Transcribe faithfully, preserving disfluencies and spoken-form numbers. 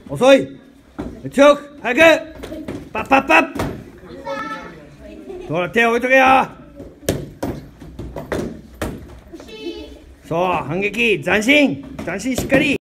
遅い。強く早く。パッパッパッ。ほら手を置いとけよ。そう反撃斬新斬新しっかり。